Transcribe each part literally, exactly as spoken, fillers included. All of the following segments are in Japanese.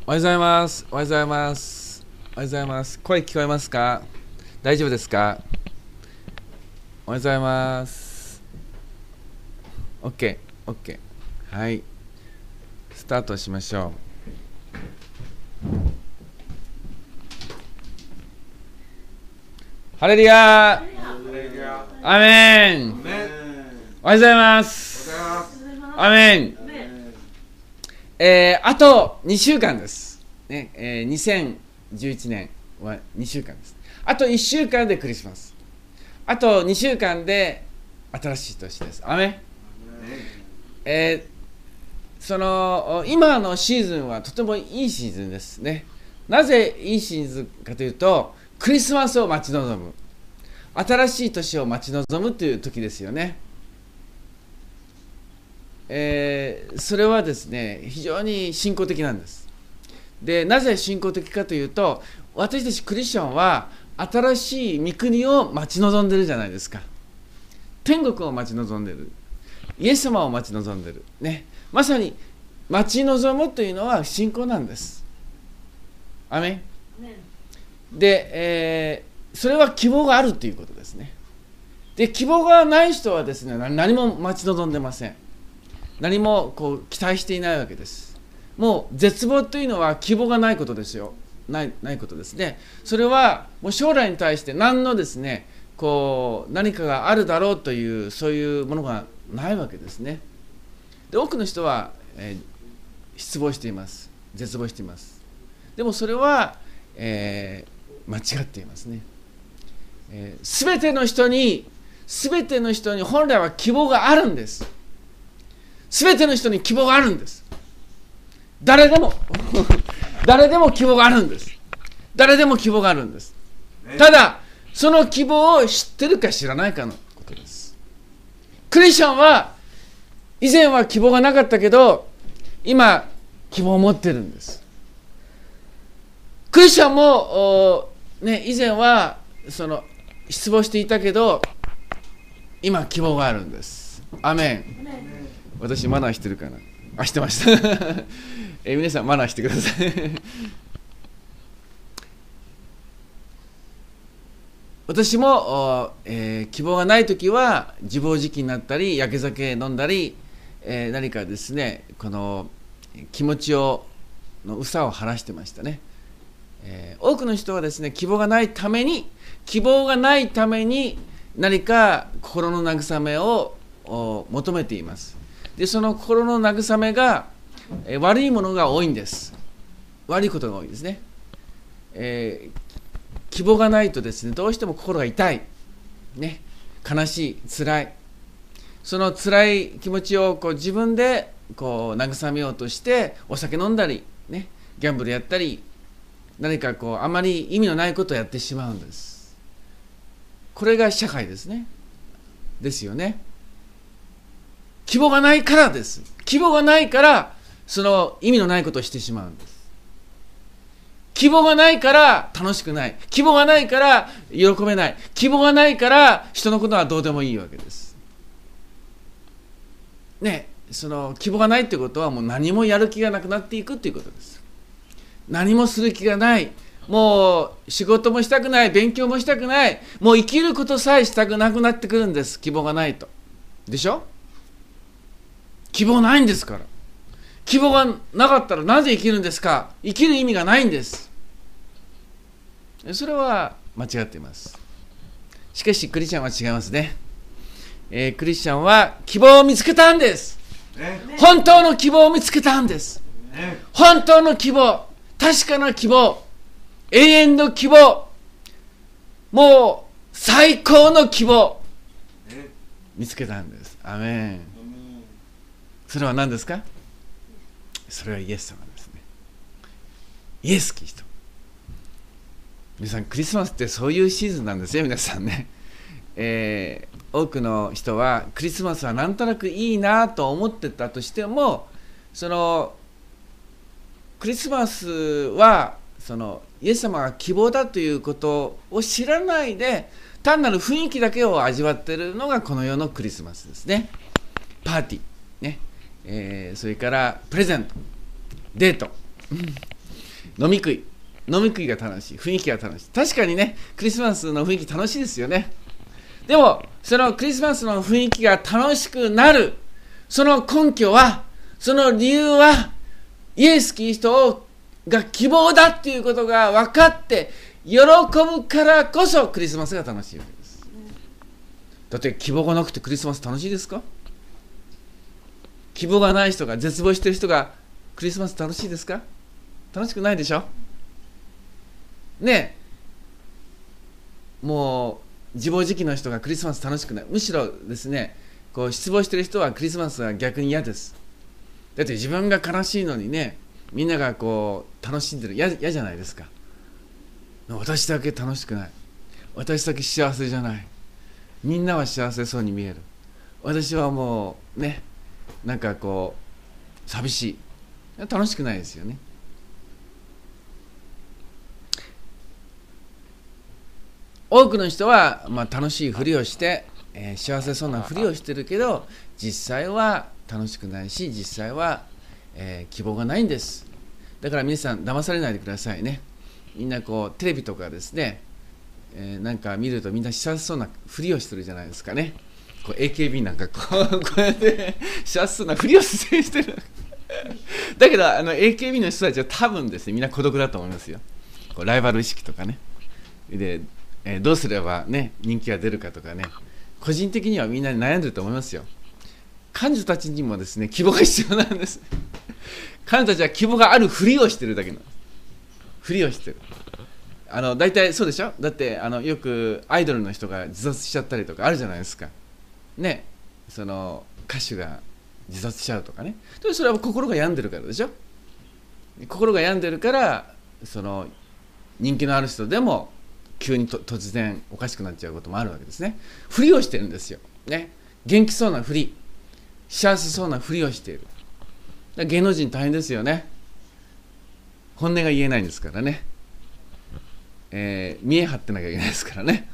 おはようございます。おはようございます。おはようございます。声聞こえますか？大丈夫ですか？おはようございます。 OK、 OK。 はい、スタートしましょう。ハレルヤー、アメン。おはようございます。アメン。えー、あとにしゅうかんです、ねえー、にせんじゅういちねんはにしゅうかんです。あといっしゅうかんでクリスマス、あとにしゅうかんで新しい年です。アメン。えー、その今のシーズンはとてもいいシーズンですね。なぜいいシーズンかというと、クリスマスを待ち望む、新しい年を待ち望むという時ですよね。えー、それはですね、非常に信仰的なんです。で、なぜ信仰的かというと、私たちクリスチャンは新しい御国を待ち望んでるじゃないですか。天国を待ち望んでる、イエス様を待ち望んでる、ね、まさに待ち望むというのは信仰なんです。アメン。で、えー、それは希望があるということですね。で、希望がない人はですね、何も待ち望んでません。何もこう期待していないわけです。もう絶望というのは希望がないことですよ。ない、ないことですね。それはもう将来に対して何のですね、こう何かがあるだろうというそういうものがないわけですね。で、多くの人は、えー、失望しています。絶望しています。でもそれは、えー、間違っていますね。えー、すべての人にすべての人に本来は希望があるんです。すべての人に希望があるんです。誰でも誰でも希望があるんです。誰でも希望があるんです。ただその希望を知ってるか知らないかのことです。クリスチャンは以前は希望がなかったけど、今希望を持ってるんです。クリスチャンも、ね、以前はその失望していたけど、今希望があるんです。アメン。私マナーしてるかなあ、してましたえ皆さんマナーしてください私も、えー、希望がないときは自暴自棄になったり、やけ酒飲んだり、えー、何かですね、この気持ちをのうさを晴らしてましたね。えー、多くの人はですね、希望がないために希望がないために何か心の慰めを求めています。で、その心の慰めが、えー、悪いものが多いんです。悪いことが多いですね。えー、希望がないとですね、どうしても心が痛い、ね、悲しい、辛い、その辛い気持ちをこう自分でこう慰めようとしてお酒飲んだり、ね、ギャンブルやったり、何かこうあまり意味のないことをやってしまうんです。これが社会ですね。ですよね。希望がないからです。希望がないからその意味のないことをしてしまうんです。希望がないから楽しくない。希望がないから喜べない。希望がないから人のことはどうでもいいわけです。ね、その希望がないということはもう何もやる気がなくなっていくということです。何もする気がない。もう仕事もしたくない。勉強もしたくない。もう生きることさえしたくなくなってくるんです。希望がないと。でしょ？希望ないんですから。希望がなかったらなぜ生きるんですか？生きる意味がないんです。それは間違っています。しかしクリスチャンは違いますね。えー、クリスチャンは希望を見つけたんです。本当の希望を見つけたんです。本当の希望、確かな希望、永遠の希望、もう最高の希望見つけたんです。アメン。それは何ですか？それはイエス様ですね。イエス・キリスト。皆さん、クリスマスってそういうシーズンなんですよ、皆さんね。えー、多くの人はクリスマスはなんとなくいいなと思ってたとしても、そのクリスマスはそのイエス様が希望だということを知らないで、単なる雰囲気だけを味わっているのがこの世のクリスマスですね。パーティーね。えー、それからプレゼント、デート、 飲み食い飲み食いが楽しい、雰囲気が楽しい。確かにね、クリスマスの雰囲気楽しいですよね。でもそのクリスマスの雰囲気が楽しくなるその根拠は、その理由は、イエス・キリストが希望だっていうことが分かって喜ぶからこそクリスマスが楽しいわけです。だって希望がなくてクリスマス楽しいですか？希望がない人が、絶望している人がクリスマス楽しいですか？楽しくないでしょねえ。もう自暴自棄の人がクリスマス楽しくない。むしろですね、こう失望している人はクリスマスが逆に嫌です。だって自分が悲しいのにね、みんながこう楽しんでる、嫌じゃないですか。私だけ楽しくない、私だけ幸せじゃない、みんなは幸せそうに見える、私はもうね、なんかこう寂しい、楽しくないですよね。多くの人は、まあ、楽しいふりをして、えー、幸せそうなふりをしてるけど、実際は楽しくないし、実際は、えー、希望がないんです。だから皆さん騙されないでくださいね。みんなこうテレビとかですね、えー、なんか見るとみんな幸せそうなふりをしてるじゃないですかね。こう エーケービー なんかこう、こうやって幸せそうなふりをしてるだけどあの エーケービー の人たちは多分ですね、みんな孤独だと思いますよ。こうライバル意識とかね、で、えー、どうすればね人気が出るかとかね、個人的にはみんな悩んでると思いますよ。彼女たちにもですね、希望が必要なんです彼女たちは希望があるふりをしてるだけなんです。ふりをしてる。あの大体そうでしょ。だってあのよくアイドルの人が自殺しちゃったりとかあるじゃないですかね。その歌手が自殺しちゃうとかね。それは心が病んでるからでしょ。心が病んでるから、その人気のある人でも急にと突然おかしくなっちゃうこともあるわけですね。ふりをしてるんですよ、ね、元気そうなふり、幸せそうなふりをしている。だ芸能人大変ですよね。本音が言えないんですからね、えー、見え張ってなきゃいけないですからね。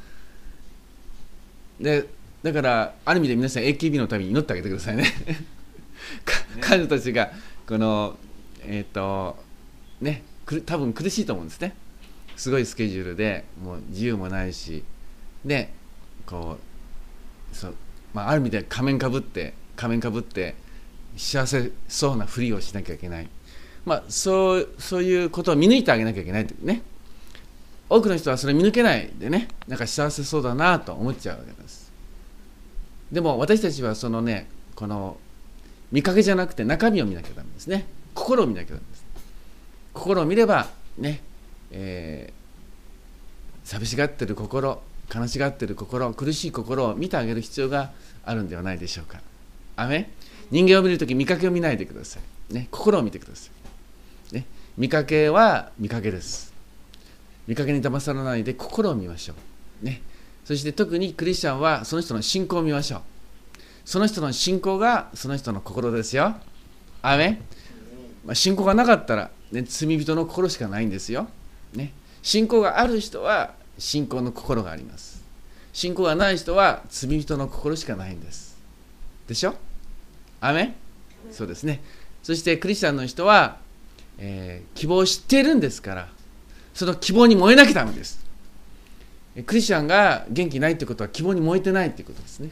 でだからある意味で皆さん エーケービー のために祈ってあげてくださいね彼女たちがこのえっ、ー、とね多分苦しいと思うんですね。すごいスケジュールでもう自由もないし、でこうそう、まあ、ある意味で仮面かぶって仮面かぶって幸せそうなふりをしなきゃいけない、まあ、そうそういうことを見抜いてあげなきゃいけないというね。多くの人はそれ見抜けないでね、なんか幸せそうだなと思っちゃうわけです。でも私たちはそのね、この見かけじゃなくて中身を見なきゃダメですね。心を見なきゃダメです。心を見ればね、えー、寂しがってる心、悲しがってる心、苦しい心を見てあげる必要があるんではないでしょうか。アメン。人間を見るとき見かけを見ないでください、ね、心を見てください、ね、見かけは見かけです。見かけに騙されないで心を見ましょう、ね、そして特にクリスチャンはその人の信仰を見ましょう。その人の信仰がその人の心ですよ。アメン。まあ、信仰がなかったら、ね、罪人の心しかないんですよ、ね、信仰がある人は信仰の心があります。信仰がない人は罪人の心しかないんですでしょ。アメン。そうですね。そしてクリスチャンの人は、えー、希望を知っているんですから、その希望に燃えなきゃダメです。クリスチャンが元気ないということは希望に燃えてないということですね。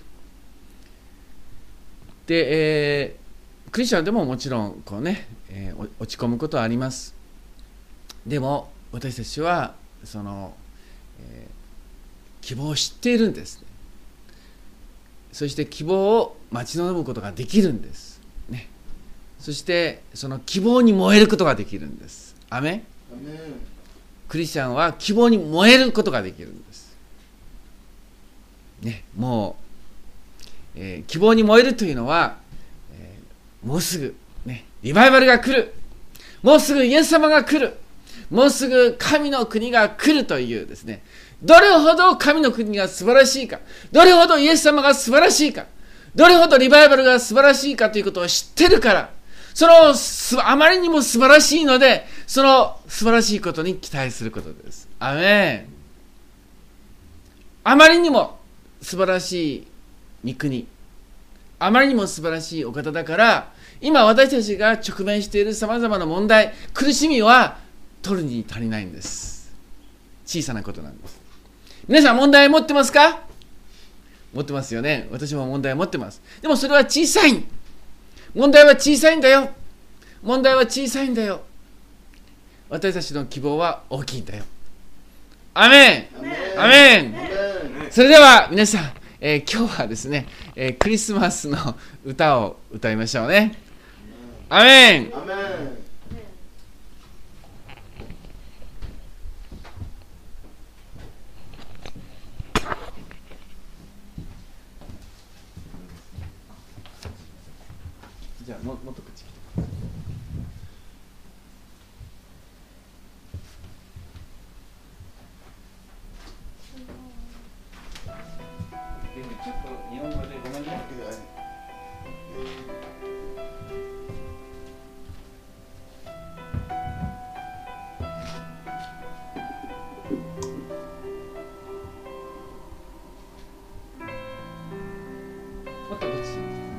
で、えー、クリスチャンでももちろんこう、ねえー、落ち込むことはあります。でも私たちはその、えー、希望を知っているんです、ね、そして希望を待ち望むことができるんです、ね、そしてその希望に燃えることができるんです。アメン。クリスチャンは希望に燃えることができるんです、ね、もう、えー、希望に燃えるというのは、えー、もうすぐ、ね、リバイバルが来る、もうすぐイエス様が来る、もうすぐ神の国が来るというですね、どれほど神の国が素晴らしいか、どれほどイエス様が素晴らしいか、どれほどリバイバルが素晴らしいかということを知ってるから、そのあまりにも素晴らしいので、その素晴らしいことに期待することです。アメン。あまりにも素晴らしい御国、あまりにも素晴らしいお方だから、今私たちが直面しているさまざまな問題、苦しみは取るに足りないんです。小さなことなんです。皆さん問題持ってますか？持ってますよね。私も問題持ってます。でもそれは小さい。問題は小さいんだよ。問題は小さいんだよ。私たちの希望は大きいんだよ。アメン、アメン。それでは皆さん、えー、今日はですね、えー、クリスマスの歌を歌いましょうね。アメン。アメン。じゃあももっとこっち来て。ちょっと日本語でごめんね。もっとこっち。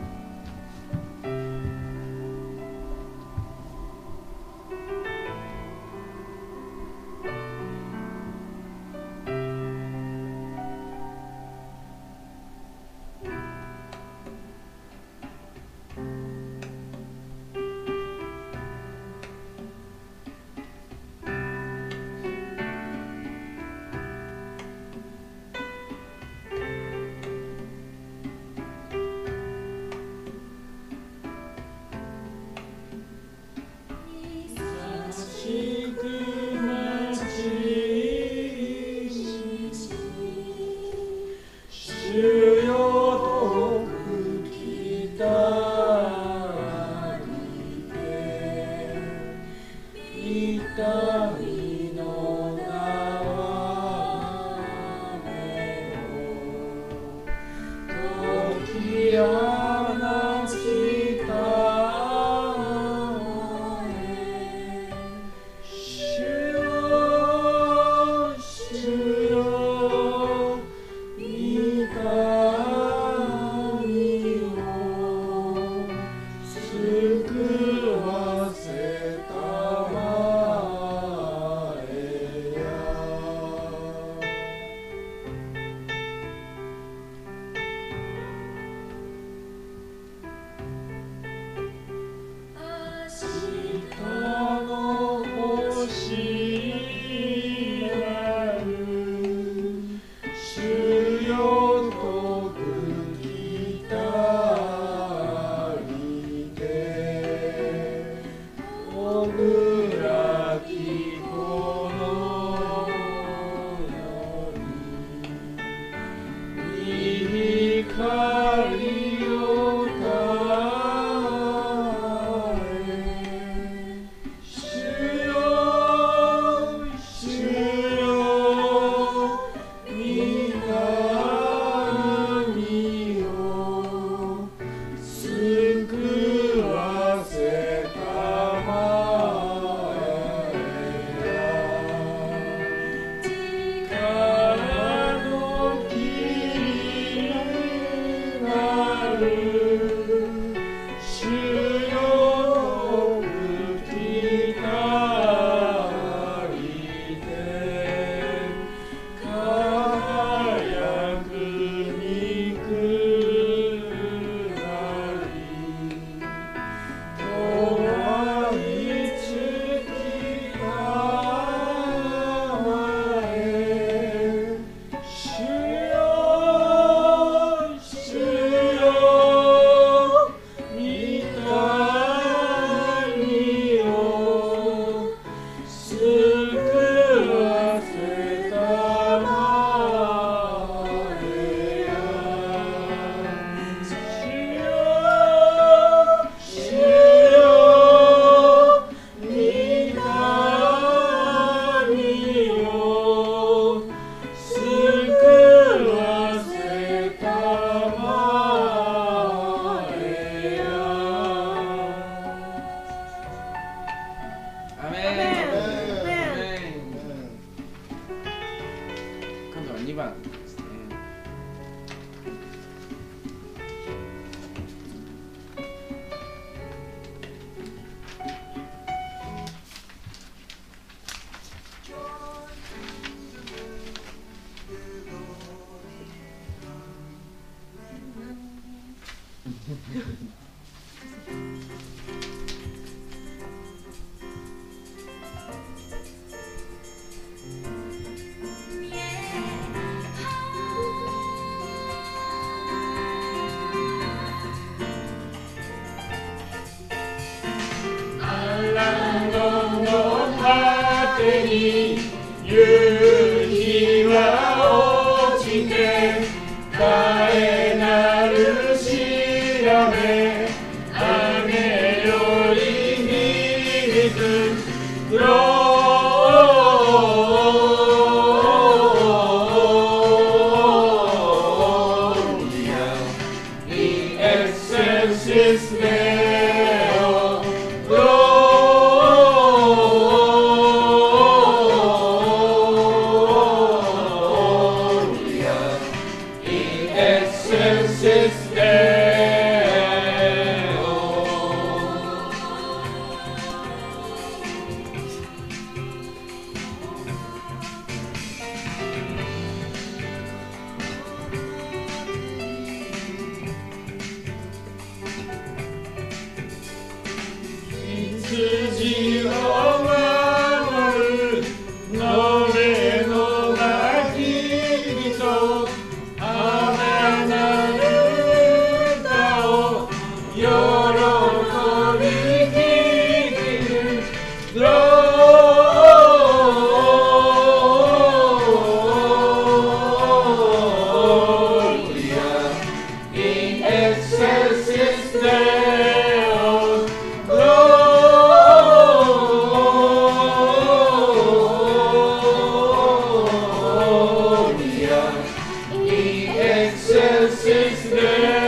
にばんですね。 に夕日は落ちて帰なる調べ雨より響くローリア in excelsis Deo Gloria in excelsis Deo.羊を守るのれのなき人雨なる歌を喜び聞くローリア in excelsis Deo Gloria in excelsis Deo.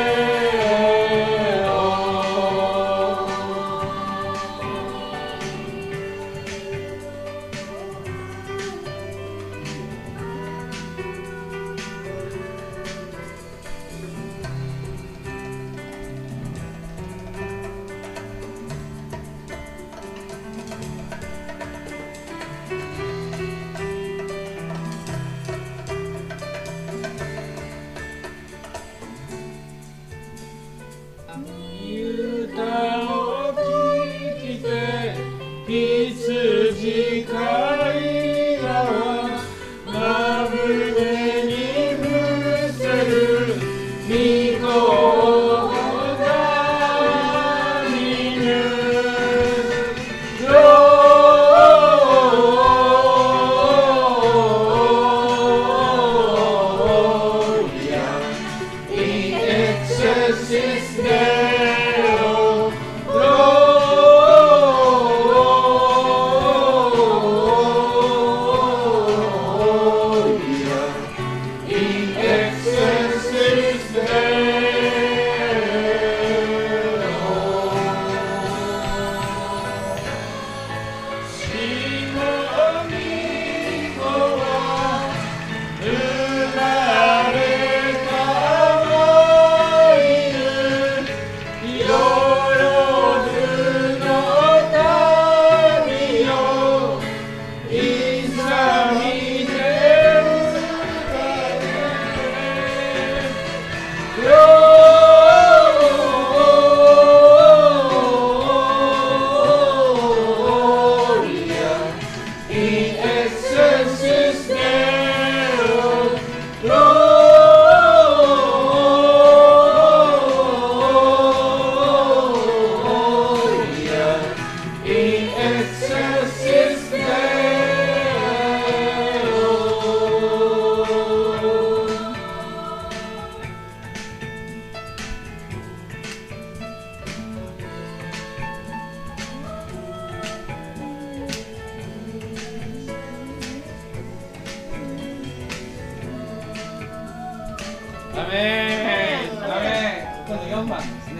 歌を聴きて羊飼いらはまぶねに伏せる御子をだ見ぬローリア in excelsis Deo Gloria in excelsis Deo. 主の御子は生まれたもいるよよずの民よいざ見てローリア in excelsis Deo Gloria in excelsis Deo. アメンアメン。今度よんばんですね。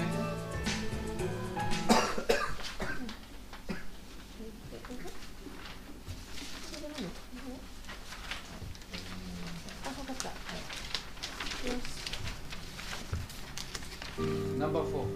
ナンバーフォー。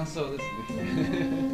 感想ですね。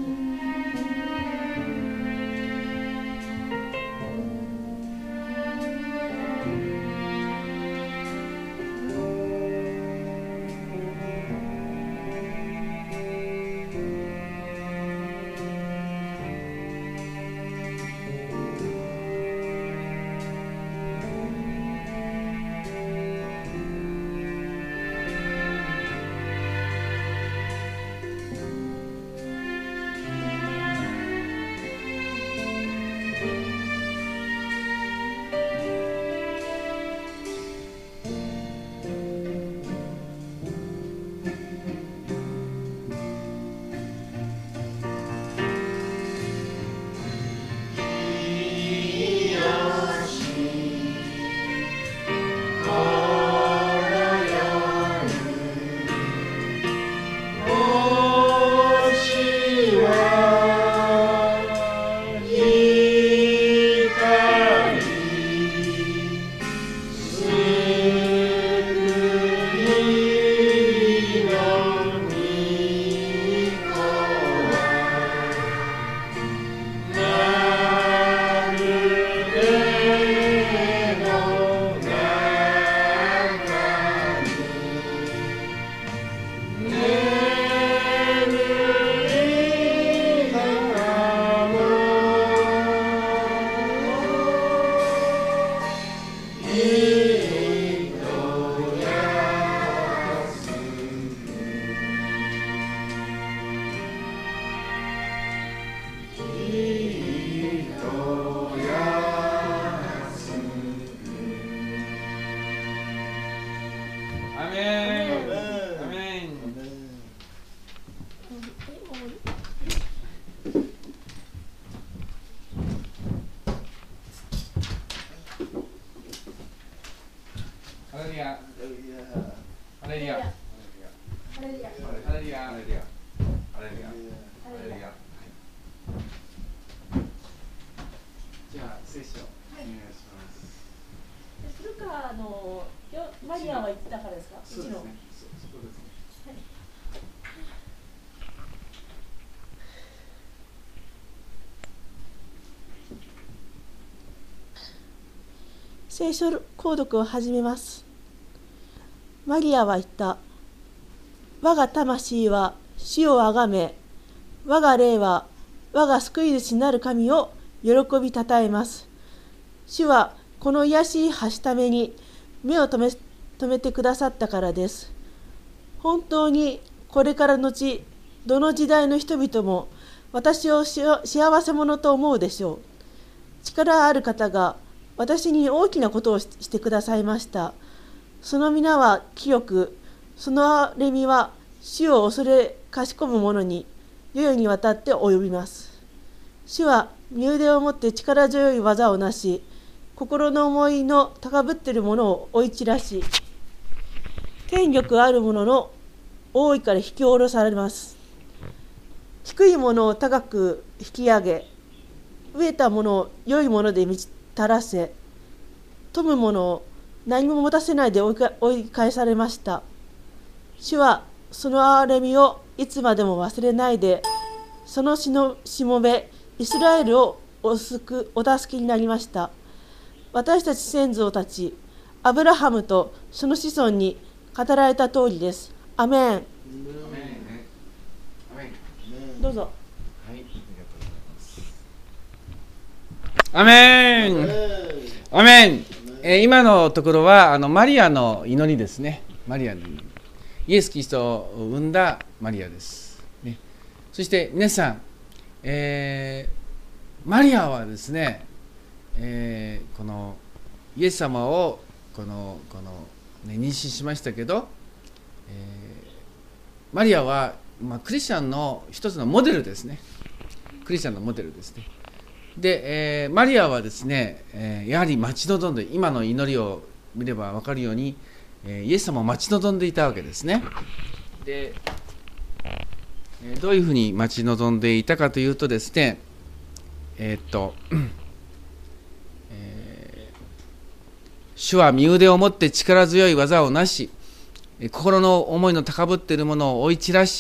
聖書購読を始めます。マリアは言った。我が魂は主をあがめ、我が霊は我が救い主なる神を喜びたたえます。主はこの癒しい橋ために目を留め、止めてくださったからです。本当にこれからのち、どの時代の人々も私を幸せ者と思うでしょう。力ある方が私に大きなことをしてくださいました。その皆は清く、その憐れみは主を恐れかしこむ者に世々にわたって及びます。主は身腕をもって力強い技をなし、心の思いの高ぶっている者を追い散らし、権力ある者の王位から引き下ろされます。低い者を高く引き上げ、飢えた者を良いもので満ちたらせ、富む者を何も持たせないで追いか追い返されました。主はその憐れみをいつまでも忘れないで、そのしのしもべイスラエルをお救お助けになりました。私たち先祖たちアブラハムとその子孫に語られた通りです。アメン。どうぞ。 アメン。アメン。えー、今のところはあのマリアの祈りですね。マリアの祈り。イエス・キリストを生んだマリアです。ね、そして皆さん、えー、マリアはですね、えー、このイエス様をこのこの、ね、妊娠しましたけど、えー、マリアは、まあ、クリスチャンの一つのモデルですね。クリスチャンのモデルですね。で、えー、マリアはですね、えー、やはり待ち望んで、今の祈りを見れば分かるように、えー、イエス様を待ち望んでいたわけですね。で、えー、どういうふうに待ち望んでいたかというとですね、えー、っと、えー、主は身腕をもって力強い技をなし、心の思いの高ぶっているものを追い散らし、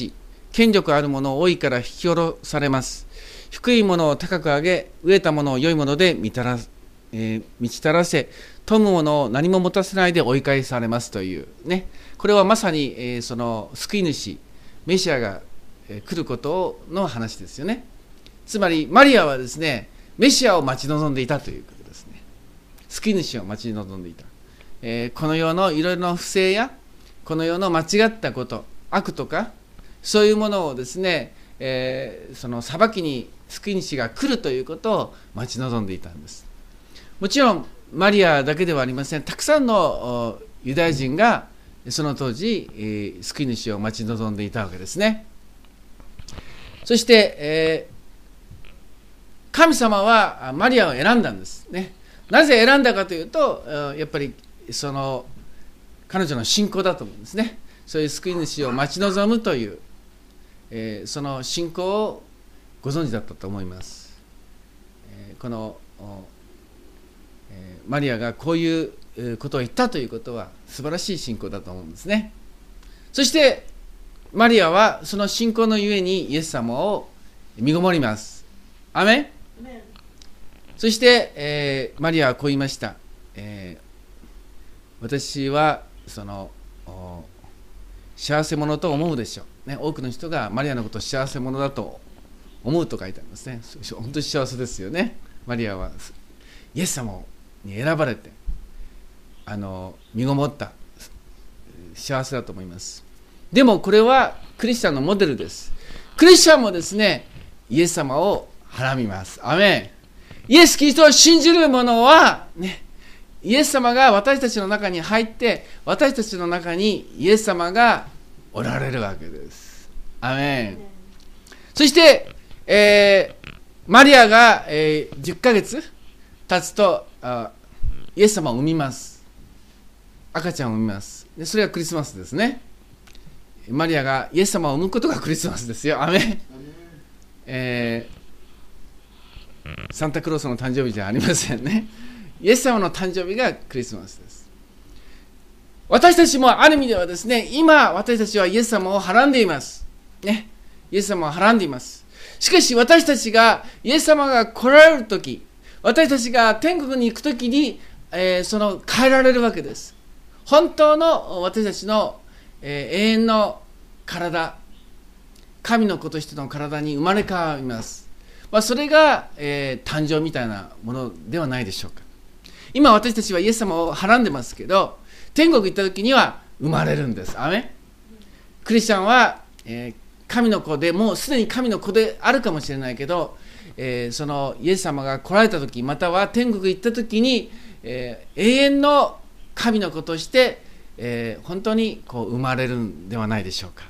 権力ある者を老いから引き下ろされます。低いものを高く上げ、飢えたものを良いもので満たら、えー、満ち足らせ、富むものを何も持たせないで追い返されますというね。これはまさに、えー、その救い主メシアが、えー、来ることの話ですよね。つまりマリアはですね、メシアを待ち望んでいたということですね。救い主を待ち望んでいた。えー、この世のいろいろな不正やこの世の間違ったこと、悪とかそういうものをですね、えー、その裁きに救い主が来るということを待ち望んでいたんです。もちろんマリアだけではありません。たくさんのユダヤ人がその当時、えー、救い主を待ち望んでいたわけですね。そして、えー、神様はマリアを選んだんですね。なぜ選んだかというと、やっぱりその彼女の信仰だと思うんですね。そういう救い主を待ち望むという、えー、その信仰をご存知だったと思います。えー、この、えー、マリアがこういうことを言ったということは素晴らしい信仰だと思うんですね。そしてマリアはその信仰のゆえにイエス様を身ごもります。アメン。そして、えー、マリアはこう言いました。えー、私はその幸せ者と思うでしょう、ね、多くの人がマリアのことを幸せ者だと思うと書いてありますね。本当に幸せですよね。マリアはイエス様に選ばれてあの身ごもった幸せだと思います。でもこれはクリスチャンのモデルです。クリスチャンもですね、イエス様をはらみます。アメン。イエス・キリストを信じる者はね、イエス様が私たちの中に入って私たちの中にイエス様がおられるわけです。アメン。そして、えー、マリアが、えー、じゅっかげつ経つとあイエス様を産みます。赤ちゃんを産みます。でそれがクリスマスですね。マリアがイエス様を産むことがクリスマスですよ。アメン。えーサンタクロースの誕生日じゃありませんね。イエス様の誕生日がクリスマスです。私たちもある意味ではですね、今私たちはイエス様をはらんでいます、ね、イエス様をはらんでいます。しかし私たちがイエス様が来られるとき、私たちが天国に行くときに、えー、その変えられるわけです。本当の私たちの、えー、永遠の体、神の子としての体に生まれ変わります。まあ、それが、えー、誕生みたいなものではないでしょうか。今私たちはイエス様をはらんでますけど、天国行った時には生まれるんです。アメン。クリスチャンは、えー、神の子でもうすでに神の子であるかもしれないけど、えー、そのイエス様が来られた時、または天国行った時に、えー、永遠の神の子として、えー、本当にこう生まれるんではないでしょうか。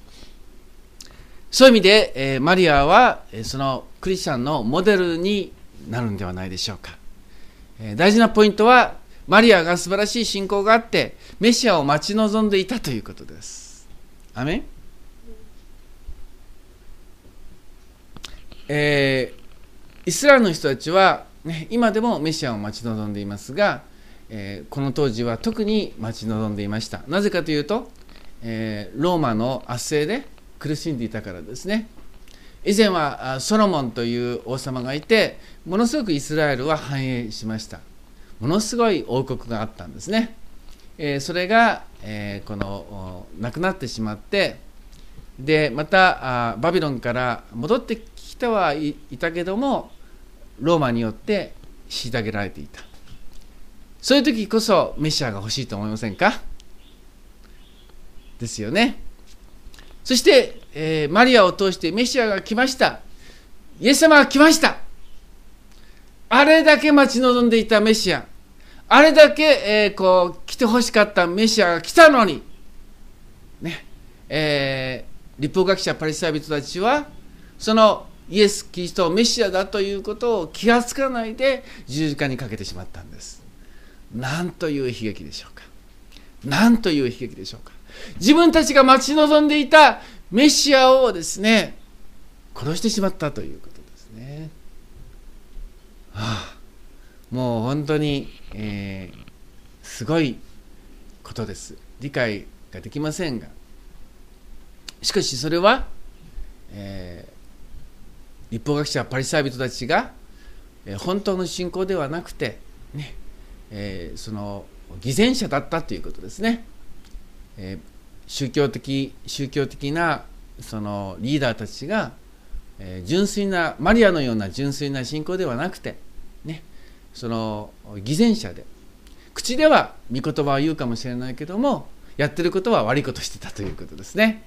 そういう意味で、えー、マリアは、えー、そのクリスチャンのモデルになるんではないでしょうか。えー、大事なポイントは、マリアが素晴らしい信仰があってメシアを待ち望んでいたということです。アメン。えー、イスラエルの人たちは、ね、今でもメシアを待ち望んでいますが、えー、この当時は特に待ち望んでいました。なぜかというと、えー、ローマの圧政で苦しんでいたからですね。以前はソロモンという王様がいて、ものすごくイスラエルは繁栄しました。ものすごい王国があったんですね。えー、それが、えー、このなくなってしまって、でまたあバビロンから戻ってきてはい、いたけども、ローマによって虐げられていた。そういう時こそメシアが欲しいと思いませんか？ですよね。そして、えー、マリアを通してメシアが来ました。イエス様が来ました。あれだけ待ち望んでいたメシア、あれだけ、えー、こう来てほしかったメシアが来たのに、ねえー、律法学者パリサイ人たちはそのイエス・キリストをメシアだということを気がつかないで十字架にかけてしまったんです。なんという悲劇でしょうか。なんという悲劇でしょうか。自分たちが待ち望んでいたメシアをですね、殺してしまったということですね。はあ、もう本当に、えー、すごいことです。理解ができませんが、しかしそれはえー、律法学者パリサイ人たちが、えー、本当の信仰ではなくて、ねえー、その偽善者だったということですね。えー、宗教的宗教的なそのリーダーたちが、えー、純粋なマリアのような純粋な信仰ではなくて、ね、その偽善者で、口では御言葉を言うかもしれないけども、やってることは悪いことしてたということですね。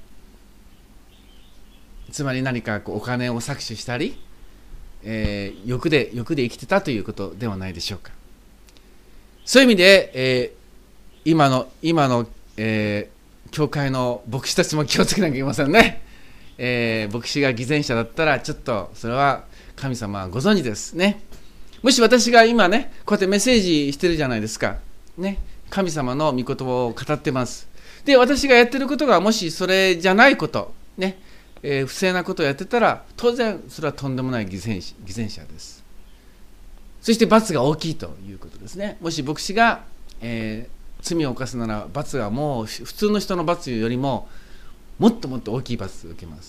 つまり何かこうお金を搾取したり、えー、欲で欲で生きてたということではないでしょうか。そういう意味で、えー、今の今の、えー、教会の牧師たちも気をつけなきゃいけませんね。えー、牧師が偽善者だったら、ちょっとそれは神様はご存知ですね。もし私が今ね、こうやってメッセージしてるじゃないですか。ね、神様の御言葉を語ってます。で、私がやってることがもしそれじゃないこと、ね、えー、不正なことをやってたら、当然それはとんでもない偽善、偽善者です。そして罰が大きいということですね。もし牧師が、えー、罪を犯すなら、罰がもう普通の人の罰よりももっともっと大きい罰を受けます。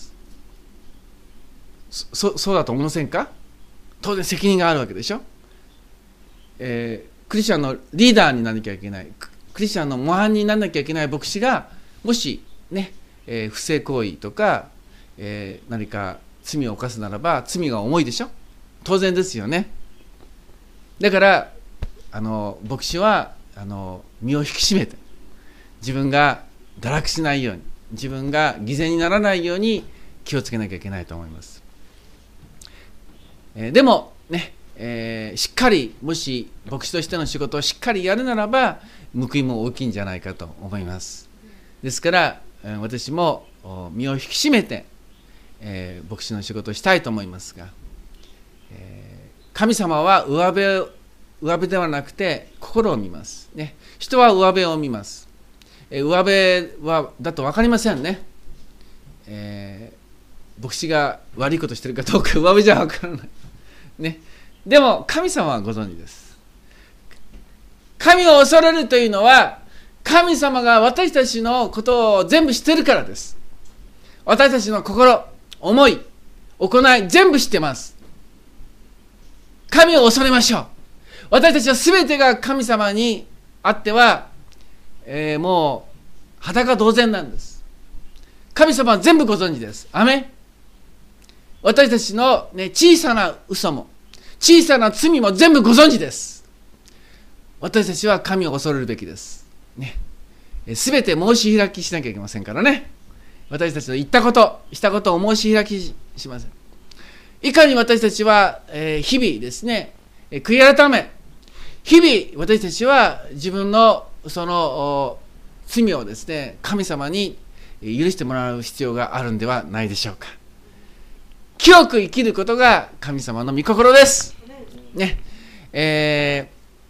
そ, そうだと思いませんか？当然責任があるわけでしょ。えー、クリスチャンのリーダーにならなきゃいけない、クリスチャンの模範にならなきゃいけない牧師がもしね、えー、不正行為とか、えー、何か罪を犯すならば罪が重いでしょ。当然ですよね。だからあの牧師はあの身を引き締めて、自分が堕落しないように、自分が偽善にならないように気をつけなきゃいけないと思います。えー、でもね、えー、しっかり、もし牧師としての仕事をしっかりやるならば報いも大きいんじゃないかと思います。ですから、えー、私も身を引き締めて、えー、牧師の仕事をしたいと思いますが、えー、神様は上辺、上辺ではなくて心を見ます、ね、人は上辺を見ます。えー、上辺はだと分かりませんね。えー、牧師が悪いことしてるかどうか上辺じゃ分からないね。でも神様はご存知です。神を恐れるというのは、神様が私たちのことを全部知ってるからです。私たちの心、思い、行い、全部知ってます。神を恐れましょう。私たちは全てが神様にあっては、えー、もう裸同然なんです。神様は全部ご存知です。アメン。私たちの、ね、小さな嘘も小さな罪も全部ご存知です。私たちは神を恐れるべきです、ね、すべて申し開きしなきゃいけませんからね。私たちの言ったことしたことを申し開きしません。いかに私たちは、えー、日々ですね、悔い改め、日々私たちは自分のその罪をですね、神様に許してもらう必要があるんではないでしょうか。清く生きることが神様の御心です、ね。え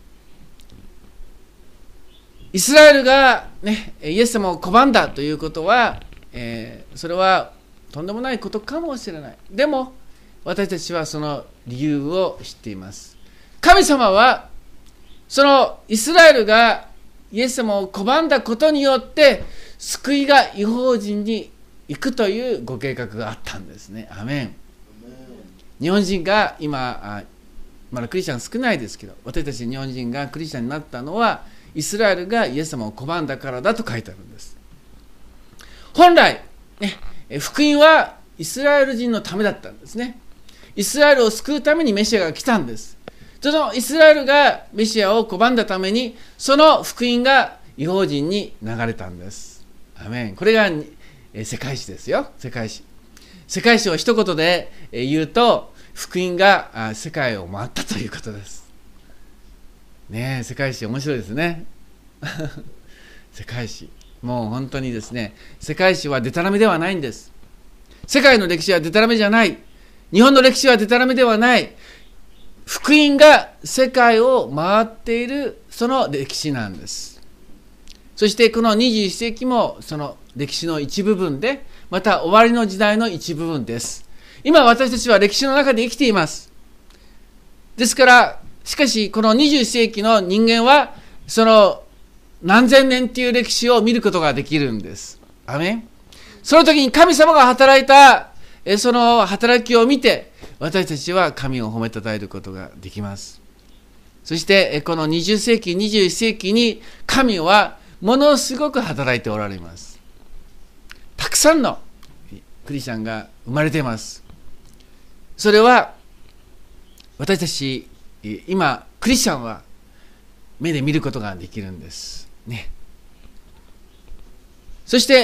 ー、イスラエルが、ね、イエス様を拒んだということは、えー、それはとんでもないことかもしれない。でも私たちはその理由を知っています。神様はそのイスラエルがイエス様を拒んだことによって救いが異邦人に行くというご計画があったんですね。アメン。日本人が今、まだクリスチャン少ないですけど、私たち日本人がクリスチャンになったのはイスラエルがイエス様を拒んだからだと書いてあるんです。本来、ね、福音はイスラエル人のためだったんですね。イスラエルを救うためにメシアが来たんです。そのイスラエルがメシアを拒んだために、その福音が異邦人に流れたんです。アメン。これが世界史ですよ。世界史。世界史を一言で言うと、福音が世界を回ったということです。ねえ、世界史面白いですね。世界史。もう本当にですね、世界史はデタラメではないんです。世界の歴史はデタラメじゃない。日本の歴史はデタラメではない。福音が世界を回っているその歴史なんです。そしてこのにじゅういっ世紀もその歴史の一部分で、また終わりの時代の一部分です。今私たちは歴史の中で生きています。ですから、しかしこのにじゅういっ世紀の人間はその何千年という歴史を見ることができるんです。アメン。その時に神様が働いたその働きを見て私たちは神を褒めたたえることができます。そしてこのにじゅっ世紀にじゅういっ世紀に神はものすごく働いておられます。たくさんのクリスチャンが生まれています。それは私たち今クリスチャンは目で見ることができるんですね。そして、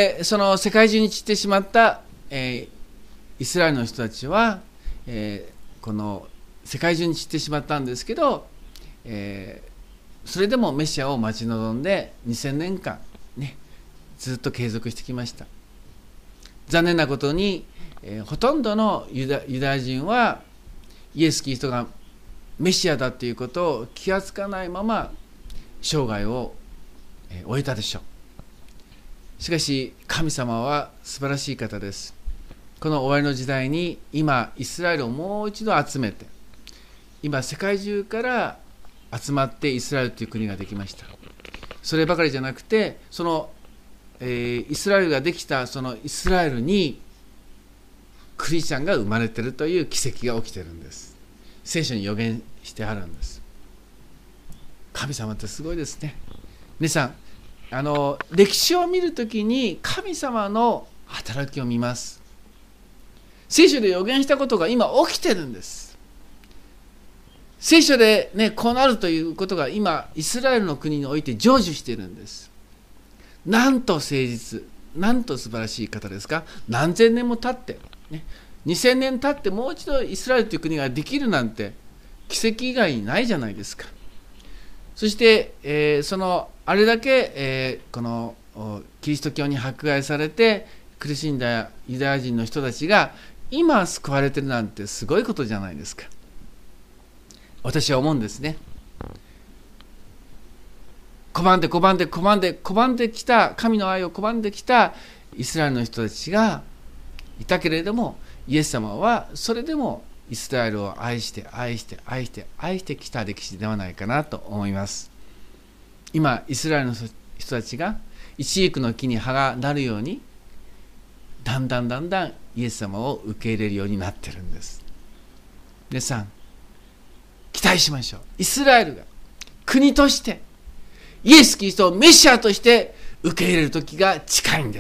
えー、その世界中に散ってしまった、えー、イスラエルの人たちは、えー、この世界中に散ってしまったんですけど、えー、それでもメシアを待ち望んでにせんねんかん、ね、ずっと継続してきました。残念なことに、えー、ほとんどのユダ、ユダヤ人はイエス・キリストがメシアだということを気がつかないまま生涯を終えたでしょう。しかし神様は素晴らしい方です。この終わりの時代に今イスラエルをもう一度集めて、今世界中から集まってイスラエルという国ができました。そればかりじゃなくて、その、えー、イスラエルができたそのイスラエルにクリスチャンが生まれているという奇跡が起きているんです。聖書に予言してあるんです。神様ってすごいですね。皆さん、あの歴史を見るときに神様の働きを見ます。聖書で予言したことが今起きてるんです。聖書で、ね、こうなるということが今イスラエルの国において成就しているんです。なんと誠実、なんと素晴らしい方ですか。何千年も経って、ね、にせんねん経ってもう一度イスラエルという国ができるなんて奇跡以外にないじゃないですか。そして、えー、そのあれだけ、えー、このキリスト教に迫害されて苦しんだユダヤ人の人たちが今救われてるなんてすごいことじゃないですか。私は思うんですね。拒んで拒んで拒んで拒んできた、神の愛を拒んできたイスラエルの人たちがいたけれども、イエス様はそれでもイスラエルを愛して愛して愛して愛してきた歴史ではないかなと思います。今イスラエルの人たちが一軸の木に葉がなるように、だんだんだんだんイエス様を受け入れるようになってるんです。皆さん期待しましょう。イスラエルが国としてイエス・キリストをメシアとして受け入れる時が近いんです。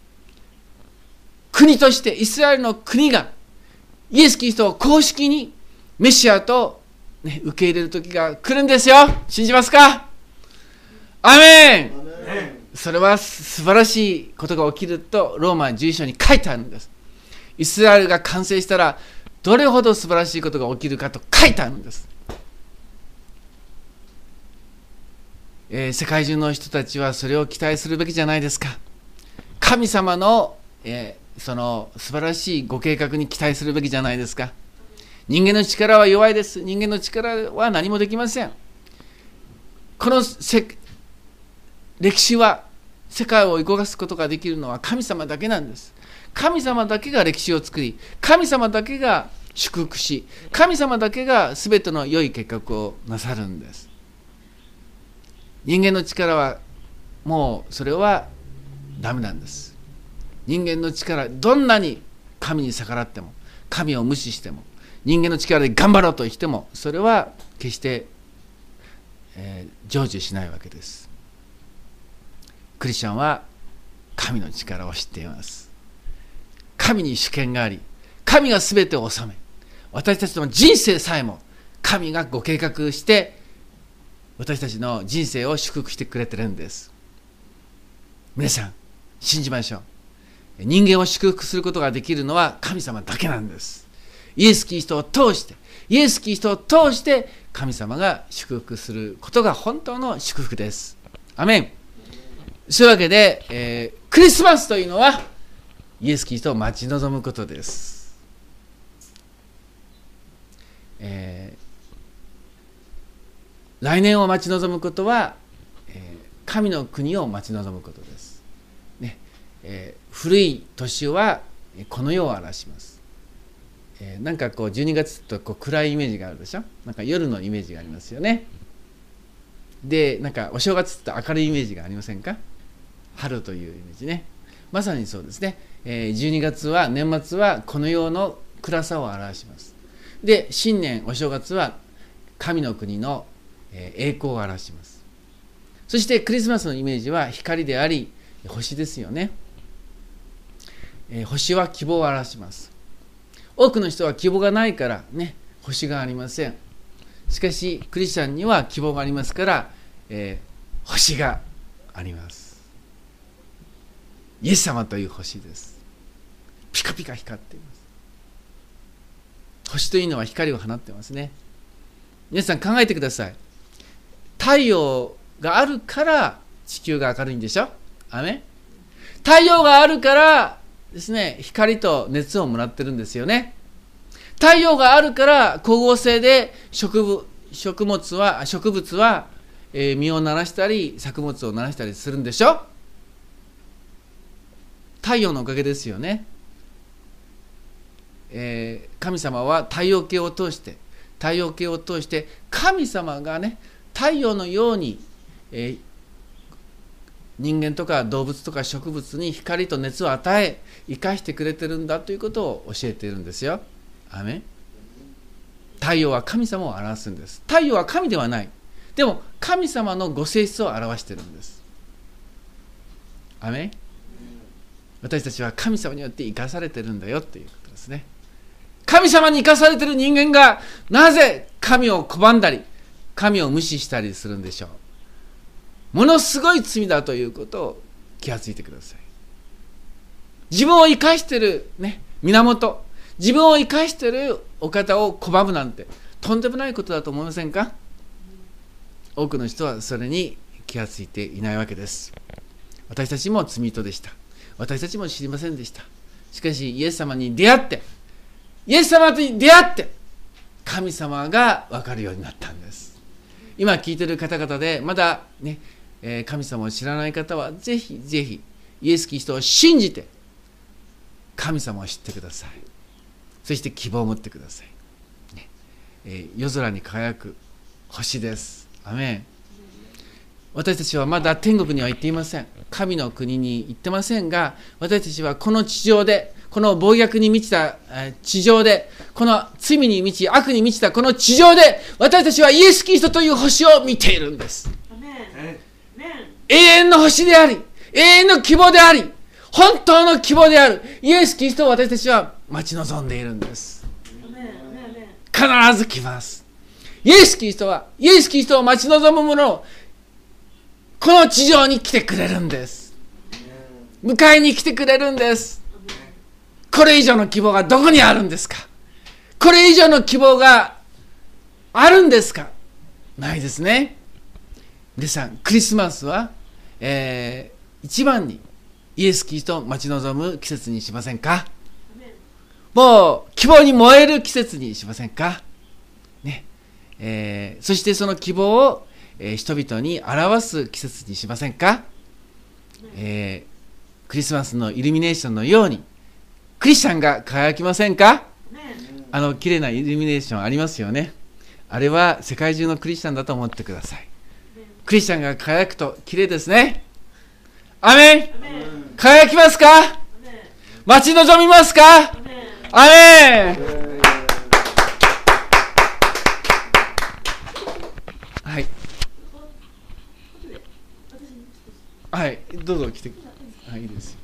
国としてイスラエルの国がイエス・キリストを公式にメシアと、ね、受け入れる時が来るんですよ。信じますか？アメン。それは素晴らしいことが起きるとローマじゅういっ章に書いてあるんです。イスラエルが完成したらどれほど素晴らしいことが起きるかと書いてあるんです。えー、世界中の人たちはそれを期待するべきじゃないですか。神様の、えー、その素晴らしいご計画に期待するべきじゃないですか。人間の力は弱いです。人間の力は何もできません。このせ歴史は世界を動かすことができるのは神様だけなんです。神様だけが歴史を作り、神様だけが祝福し、神様だけが全ての良い計画をなさるんです。人間の力はもうそれはダメなんです。人間の力、どんなに神に逆らっても、神を無視しても、人間の力で頑張ろうとしても、それは決して、えー、成就しないわけです。クリスチャンは神の力を知っています。神に主権があり、神が全てを治め、私たちの人生さえも神がご計画して私たちの人生を祝福してくれてるんです。皆さん信じましょう。人間を祝福することができるのは神様だけなんです。イエス・キリストを通してイエス・キリストを通して神様が祝福することが本当の祝福です。アメン。そういうわけで、えー、クリスマスというのはイエス・キリストを待ち望むことです。えー、来年を待ち望むことは、えー、神の国を待ち望むことです。ねえー、古い年はこの世を表します。えー、なんかこうじゅうにがつとこう暗いイメージがあるでしょ。なんか夜のイメージがありますよね。で、なんかお正月と明るいイメージがありませんか？春というイメージね。 まさにそうですね。えー、じゅうにがつは、年末はこの世の暗さを表します。で、新年お正月は神の国の栄光を表します。そしてクリスマスのイメージは光であり星ですよね。えー、星は希望を表します。多くの人は希望がないからね、星がありません。しかしクリスチャンには希望がありますから、えー、星があります。イエス様という星です。ピカピカ光っています。星というのは光を放ってますね。皆さん考えてください。太陽があるから地球が明るいんでしょ。アメン。太陽があるからですね、光と熱をもらってるんですよね。太陽があるから光合成で植物、食物は植物は、えー、実をならしたり作物をならしたりするんでしょ。太陽のおかげですよね。えー、神様は太陽系を通して太陽系を通して神様がね、太陽のように、えー、人間とか動物とか植物に光と熱を与え生かしてくれてるんだということを教えているんですよ。アメン。太陽は神様を表すんです。太陽は神ではない。でも神様のご性質を表しているんです。アメン。私たちは神様によって生かされてるんだよということですね。神様に生かされている人間がなぜ神を拒んだり神を無視したりするんでしょう。ものすごい罪だということを気がついてください。自分を生かしている、ね、源、自分を生かしているお方を拒むなんてとんでもないことだと思いませんか。多くの人はそれに気がついていないわけです。私たちも罪人でした。私たちも知りませんでした。しかしイエス様に出会ってイエス様に出会って神様が分かるようになったんです。今聞いている方々でまだね、えー、神様を知らない方はぜひぜひイエス・キリストを信じて神様を知ってください。そして希望を持ってください、ねえー、夜空に輝く星です。アメン。私たちはまだ天国には行っていません。神の国に行ってませんが、私たちはこの地上で、この暴虐に満ちた地上で、この罪に満ち悪に満ちたこの地上で、私たちはイエス・キリストという星を見ているんです。永遠の星であり、永遠の希望であり、本当の希望であるイエス・キリストを私たちは待ち望んでいるんです。必ず来ます。イエス・キリストはイエス・キリストを待ち望む者をこの地上に来てくれるんです。迎えに来てくれるんです。これ以上の希望がどこにあるんですか。これ以上の希望があるんですか。ないですね。皆さん、クリスマスは、えー、一番にイエス・キリストを待ち望む季節にしませんか。もう希望に燃える季節にしませんか、ねえー、そしてその希望を、えー、人々に表す季節にしませんか、えー、クリスマスのイルミネーションのようにクリスチャンが輝きませんか。あの綺麗なイルミネーションありますよね。あれは世界中のクリスチャンだと思ってください。クリスチャンが輝くと綺麗ですね。アメン。輝きますか。待ち望みますか。アメン。はいはい、どうぞ来て。はい、いいですよ。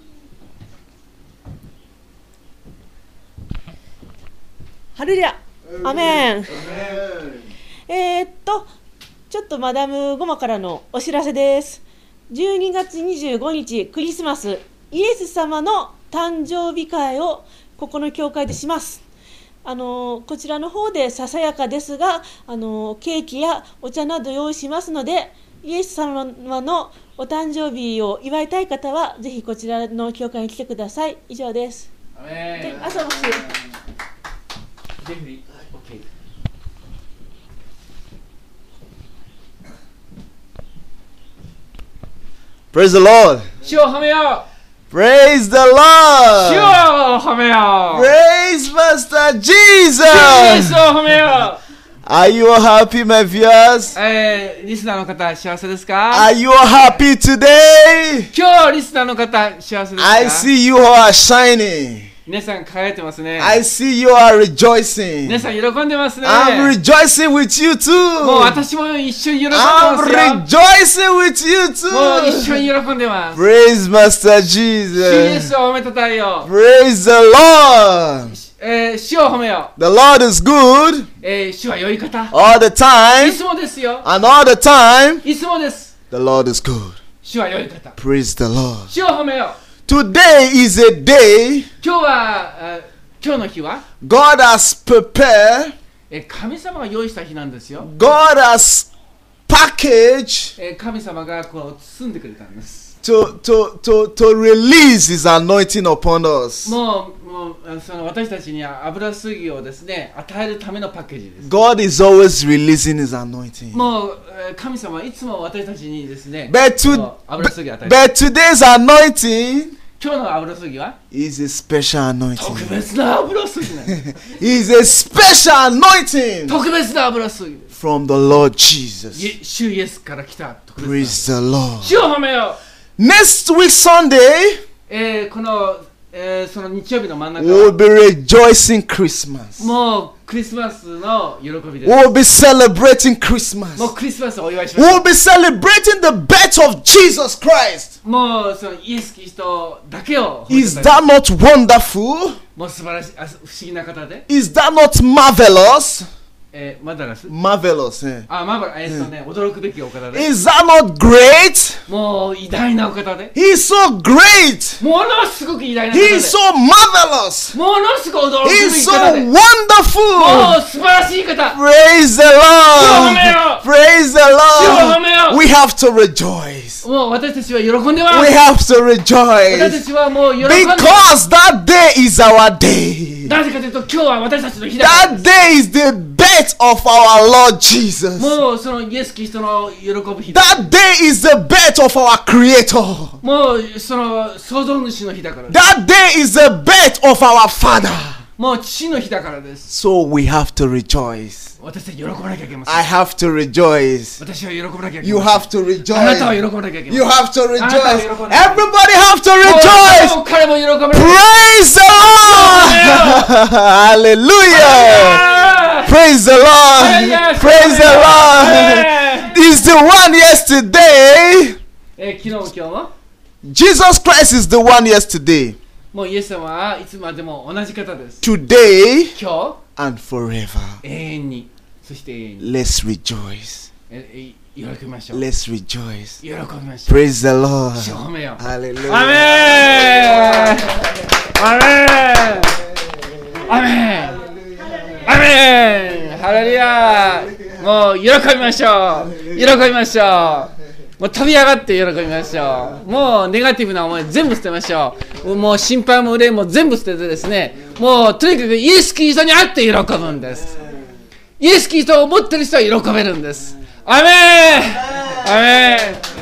ハレルヤ、アメン。えー、っとちょっとマダムゴマからのお知らせです。じゅうにがつにじゅうごにちクリスマス、イエス様の誕生日会をここの教会でします。あのこちらの方でささやかですが、あのケーキやお茶など用意しますので、イエス様のお誕生日を祝いたい方はぜひこちらの教会に来てください。以上です。で朝もし Praise the Lord. 主を褒めよう。 Praise the 主 Lord. を褒めよう。 Praise Master イエス Jesus. を褒めよう。 Are you happy, my viewers? えー、リスナーの方、幸せですか？ Are you happy today? 今日、リスナーの方、幸せですか？ I see you are shining. 皆さん、輝いてますね。 I see you are rejoicing. 皆さん、喜んでますね。 I'm rejoicing with you もう too. 私も一緒に喜んで I'm ますよ。 rejoicing with you もう一緒 too. に喜んでます。 Praise Master 主イエ Jesus. スを褒めたたえよう。 Praise the Lord. えー、主を褒めよう。 The Lord is good えー、主は良い方。 all the い time, つもですよ。 and all the time, いつもです。 the Lord is good. 主は良い方。 Praise the Lord. 主を褒めよう。 Today is a day 今日は、あ今日の日は、 God has prepared, えー神様が用意した日なんですよ。 God has packaged えー神様がこう包んでくれたんです。 to, to, to, to release His anointing upon us. もう、もうあその私たちには油杉をですね、与えるためのパッケージです。 God is always releasing His anointing. もう、えー神様はいつも私たちにですね、 But, そ to, の油杉を与える。 but today's anointing 今日の油杉は is a special 特 anointing. 別な油杉なんです。 Is a special anointing 特別な油杉です。 from the Lord Jesus. イエ主イエスから来た特別な。 Praise the Lord. 主を褒めよう。 Next week Sunday, えー、この、えー、その日曜日の真ん中 we'll は be rejoicing Christmas. もうクリスマスの喜びです。 We'll be celebrating Christmas. もうクリスマスをお祝いします。 We'll be celebrating the birth of Jesus Christ. もうそのイエス・キリストだけを褒め Is てた that not wonderful? もう素晴らしい、あ不思議な方で、 Is that not marvelous? えー、マダラス Marvelous. Eh? あ、マーバラ、えーっとね、驚くべきお方で、 Is that not great? もう偉大なお方で、 He's so great. ものすごく偉大な方で、 He's so marvelous. ものすごく驚くべ He's き so 方で、も wonderful. う素晴らしい方。 Praise the 主を褒め Lord. よ Praise the 主を褒め Lord. よ We have to rejoice. う。もう私たちは喜んでま We す。 have to 私た rejoice. ちはもう喜んでます。 Because that day is our day. なぜかというと、今日は私たちの日だから That day is the birth of our Lord Jesus. もうそのイエス・キリストの喜ぶ日だ。 That day is the birth of our Creator. もうその創造主の日だからです。 That day is the birth of our Father. もう父の日だからです。 So we have to rejoice. 私たち喜ばなきゃいけません。 I have to rejoice. 私は喜ばなきゃいけ You ません。 have to あなたは rejoice. 喜ばなきゃいけません。 You have to あなたは rejoice. 喜ばなきゃいけません。 Everybody have to もう rejoice. もう彼も喜ばなきゃいけません。 Praise the Lord. Hallelujah. Praise the Lord. Praise the Lord. He's the one yesterday. えー昨日も今日も Jesus Christ is the one yesterday, もうイエス様はいつまでも同じ方です。 today, 今 and forever. 日永遠に、そして永遠に、 Let's rejoice. えー喜びましょう。 Let's rejoice. 喜びましょう。 Praise the Lord. 主を褒めよう。 Hallelujah. アメンアメンアメンアメンハレルヤ。もう喜びましょう。喜びましょう。もう飛び上がって喜びましょう。もうネガティブな思い全部捨てましょう。もう心配も憂いも全部捨ててですね、もうとにかくイエス・キリストに会って喜ぶんです。イエス・キリストを持ってる人は喜べるんです。アメンアメン。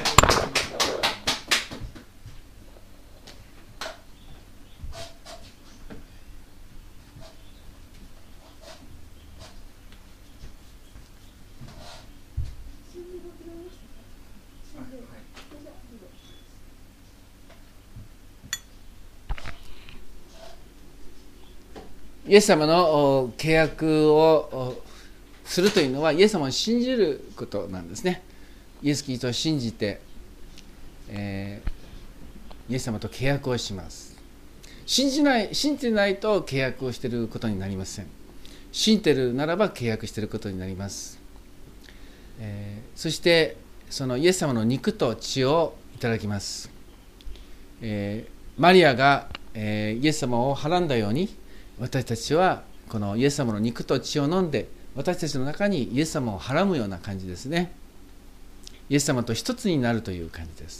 イエス様の契約をするというのはイエス様を信じることなんですね。イエス・キリストを信じて、えー、イエス様と契約をします。信じない、信じてないと契約をしていることになりません。信じているならば契約していることになります。えー、そしてそのイエス様の肉と血をいただきます。えー、マリアが、えー、イエス様をはらんだように、私たちはこのイエス様の肉と血を飲んで、私たちの中にイエス様をはらむような感じですね。イエス様と一つになるという感じです。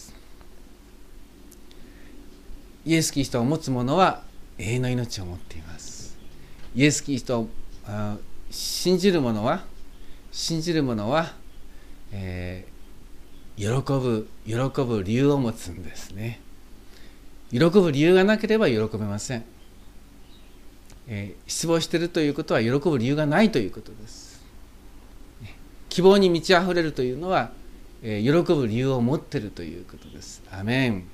イエス・キリストを持つ者は永遠の命を持っています。イエス・キリストを信じる者は信じる者は、えー、喜ぶ喜ぶ理由を持つんですね。喜ぶ理由がなければ喜べません。えー、失望しているということは喜ぶ理由がないということです。 希望に満ち溢れるというのは、えー、喜ぶ理由を持っているということです。アメン。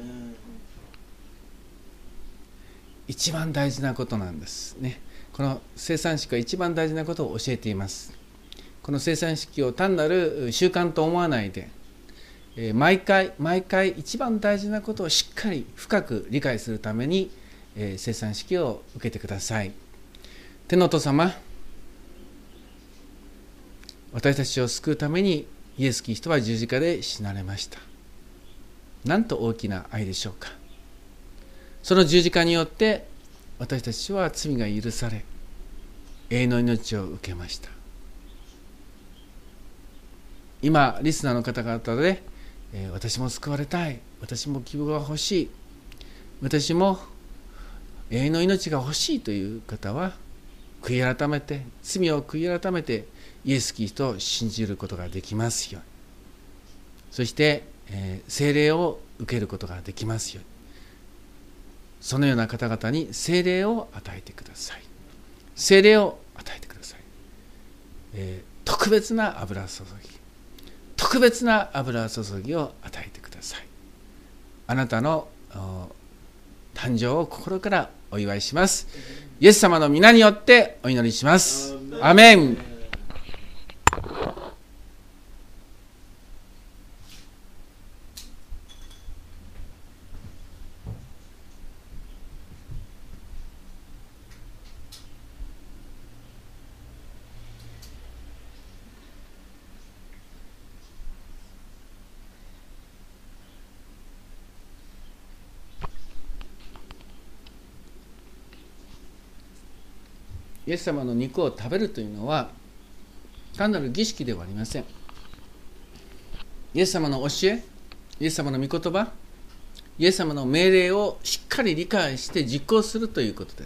一番大事なことなんですね。この生産式は一番大事なことを教えています。この生産式を単なる習慣と思わないで、えー、毎回毎回一番大事なことをしっかり深く理解するために、えー、生産式を受けてください。天のお父様、私たちを救うためにイエス・キリストは十字架で死なれました。なんと大きな愛でしょうか。その十字架によって私たちは罪が許され、永遠の命を受けました。今リスナーの方々で、えー、私も救われたい、私も希望が欲しい、私も永遠の命が欲しいという方は、悔い改めて、罪を悔い改めてイエス・キリストを信じることができますように、そして、えー、聖霊を受けることができますように、そのような方々に聖霊を与えてください。聖霊を与えてください。えー、特別な油注ぎ、特別な油注ぎを与えてください。あなたの誕生を心からお祝いします。イエス様の皆によってお祈りします。アメン。イエス様の肉を食べるというのは単なる儀式ではありません。イエス様の教え、イエス様の御言葉、イエス様の命令をしっかり理解して実行するということです。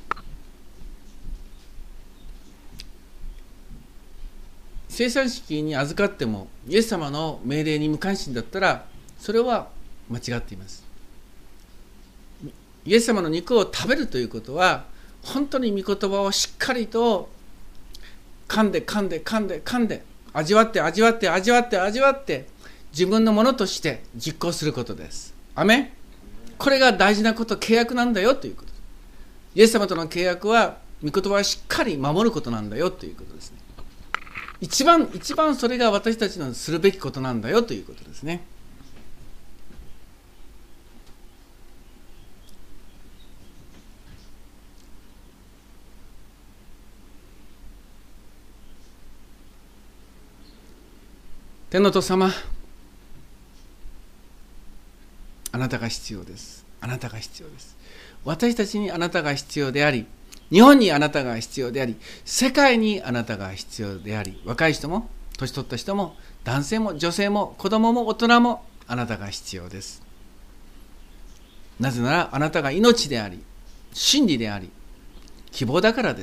生産式に預かってもイエス様の命令に無関心だったら、それは間違っています。イエス様の肉を食べるということは、本当に御言葉をしっかりと噛んで噛んで噛んで噛んで味わって味わって味わって味わって自分のものとして実行することです。アメン。これが大事なこと、契約なんだよということです。イエス様との契約は御言葉をしっかり守ることなんだよということですね。一番一番それが私たちのするべきことなんだよということですね。天の父様、あなたが必要です。あなたが必要です。私たちにあなたが必要であり、日本にあなたが必要であり、世界にあなたが必要であり、若い人も年取った人も男性も女性も子供も大人もあなたが必要です。なぜならあなたが命であり、真理であり、希望だからです。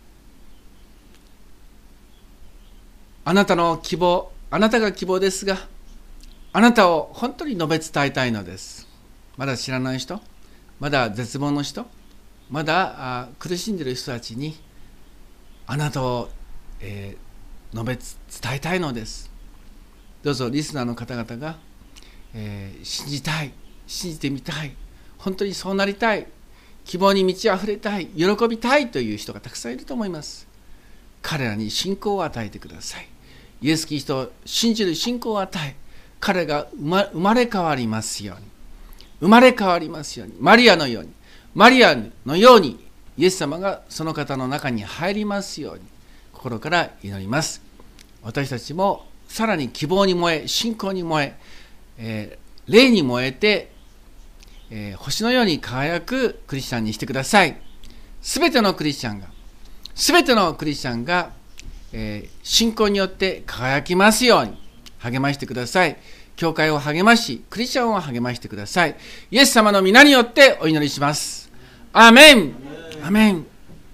あなたの希望、あなたが希望ですが、あなたを本当に述べ伝えたいのです。まだ知らない人、まだ絶望の人、まだ苦しんでいる人たちにあなたを、えー、述べ伝えたいのです。どうぞリスナーの方々が、えー、信じたい、信じてみたい、本当にそうなりたい、希望に満ち溢れたい、喜びたいという人がたくさんいると思います。彼らに信仰を与えてください。イエス・キリストを信じる信仰を与え、彼が生 ま, 生まれ変わりますように、生まれ変わりますように、マリアのように、マリアのようにイエス様がその方の中に入りますように、心から祈ります。私たちもさらに希望に燃え、信仰に燃え、えー、霊に燃えて、えー、星のように輝くクリスチャンにしてください。すべてのクリスチャンが、すべてのクリスチャンがえー、信仰によって輝きますように励ましてください。教会を励まし、クリスチャンを励ましてください。イエス様の皆によってお祈りします。アーメン。アーメン。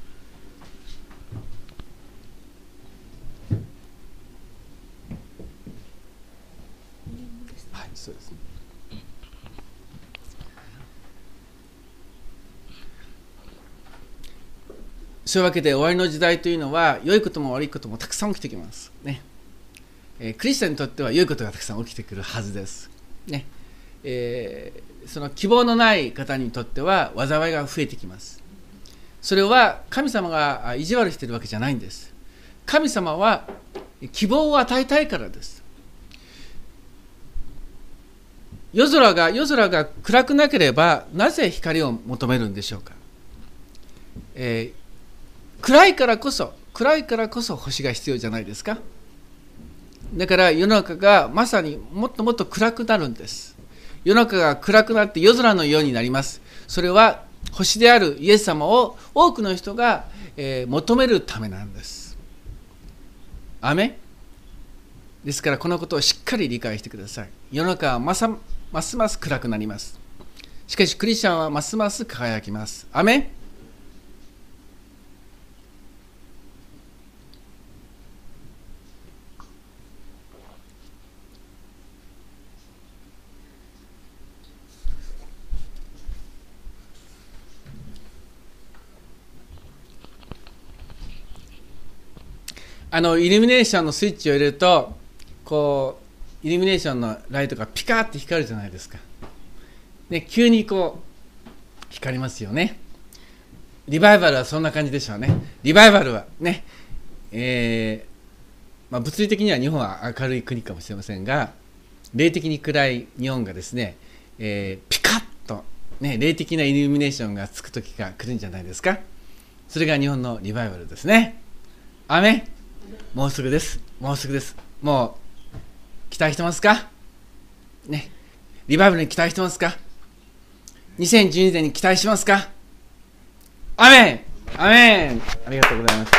はい、そうですね。 そういうわけで終わりの時代というのは良いことも悪いこともたくさん起きてきますね。えー、クリスチャンにとっては良いことがたくさん起きてくるはずですね。えー、その希望のない方にとっては災いが増えてきます。それは神様が意地悪しているわけじゃないんです。神様は希望を与えたいからです。夜空が夜空が暗くなければなぜ光を求めるんでしょうか。えー、暗いからこそ暗いからこそ星が必要じゃないですか。だから世の中がまさにもっともっと暗くなるんです。世の中が暗くなって夜空のようになります。それは星であるイエス様を多くの人が、えー、求めるためなんです。アメンですからこのことをしっかり理解してください。世の中はまさますます暗くなります。しかしクリスチャンはますます輝きます。アメン。あのイルミネーションのスイッチを入れるとこうイルミネーションのライトがピカーって光るじゃないですか、ね、急にこう光りますよね。リバイバルはそんな感じでしょうね。リバイバルはね、えーまあ、物理的には日本は明るい国かもしれませんが、霊的に暗い日本がですね、えー、ピカッと、ね、霊的なイルミネーションがつく時が来るんじゃないですか。それが日本のリバイバルですね。アメン。もうすぐです。もうすぐです。もう期待してますかね。リバイバルに期待してますか。にせんじゅうにねんに期待しますか。アメンアメン。ありがとうございました。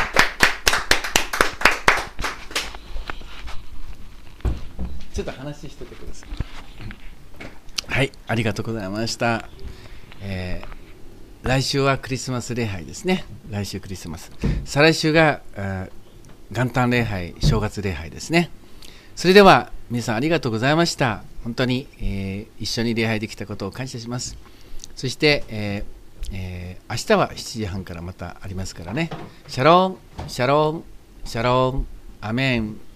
ちょっと話しててください。はい、ありがとうございました。えー、来週はクリスマス礼拝ですね。来週クリスマス。再来週が元旦礼拝、正月礼拝ですね。それでは皆さんありがとうございました。本当に、えー、一緒に礼拝できたことを感謝します。そして、えーえー、明日はしちじはんからまたありますからね。シャローン、シャローン、シャローン、アメン。